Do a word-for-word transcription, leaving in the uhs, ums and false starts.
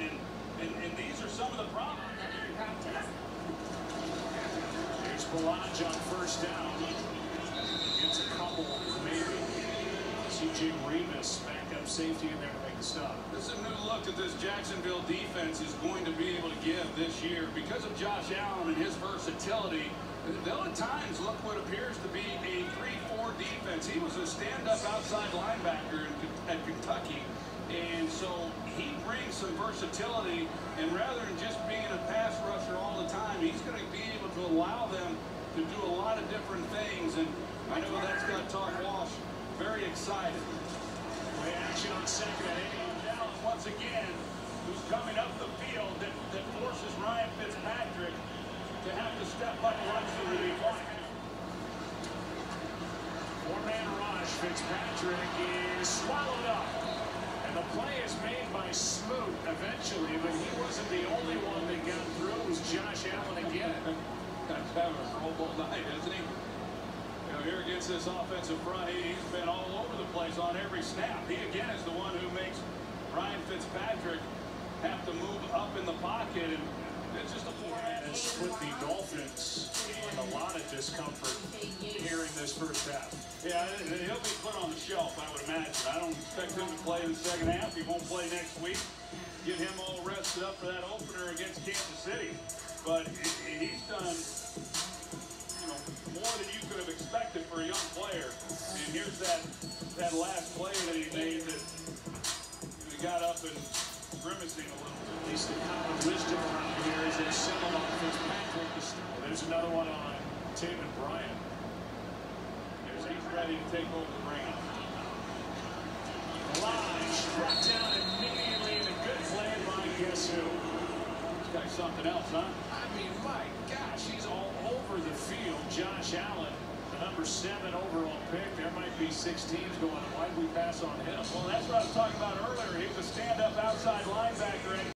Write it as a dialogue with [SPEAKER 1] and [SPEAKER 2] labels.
[SPEAKER 1] and, and, and these are some of the problems.
[SPEAKER 2] Here's Balaj on first down. Gets a couple, maybe. C J Revis, backup safety in there to make the stop.
[SPEAKER 1] This is a new look that this Jacksonville defense is going to be able to give this year because of Josh Allen and his versatility. They'll at times look what appears to be a three four defense. He was a stand-up outside linebacker in, at Kentucky, and so he brings some versatility, and rather than just being a pass rusher all the time, he's going to be able to allow them to do a lot of different things, and I know that's got Todd Walsh very excited.
[SPEAKER 2] Play action on second and eight.
[SPEAKER 1] Allen once again, who's coming up the field that, that forces Ryan Fitzpatrick to have to step up and run through the line.
[SPEAKER 2] Four-man rush. Fitzpatrick is swallowed up. And the play is made by Smoot eventually, but he wasn't the only one that got through. It was Josh Allen again.
[SPEAKER 1] That's having a Pro Bowl night, isn't he? You know, here against this offensive front, he, he's been all over the place on every snap. He again is the one who makes Ryan Fitzpatrick have to move up in the pocket, and it's just a four.
[SPEAKER 2] And split the Dolphins in a lot of discomfort here in this first half.
[SPEAKER 1] Yeah, he'll be put on the shelf, I would imagine. I don't expect him to play in the second half. He won't play next week. Get him all rested up for that opener against Kansas City. But he's done, you know, more than you could have expected for a young player. And here's that that last play that he made that he got up and grimacing a little.
[SPEAKER 2] At least the common wisdom around here is that similar on Fitzpatrick. There's another one on Taven Bryan.
[SPEAKER 1] There's, he's ready to take over the ring.
[SPEAKER 2] Line struck down immediately, and a good play by guess who?
[SPEAKER 1] This guy's something else, huh?
[SPEAKER 2] I mean, my gosh, he's all over the field. Josh Allen, the number seven overall pick. There might be six teams going, why did we pass on him?
[SPEAKER 1] Well, that's what I was talking about earlier. He was a stand-up outside linebacker.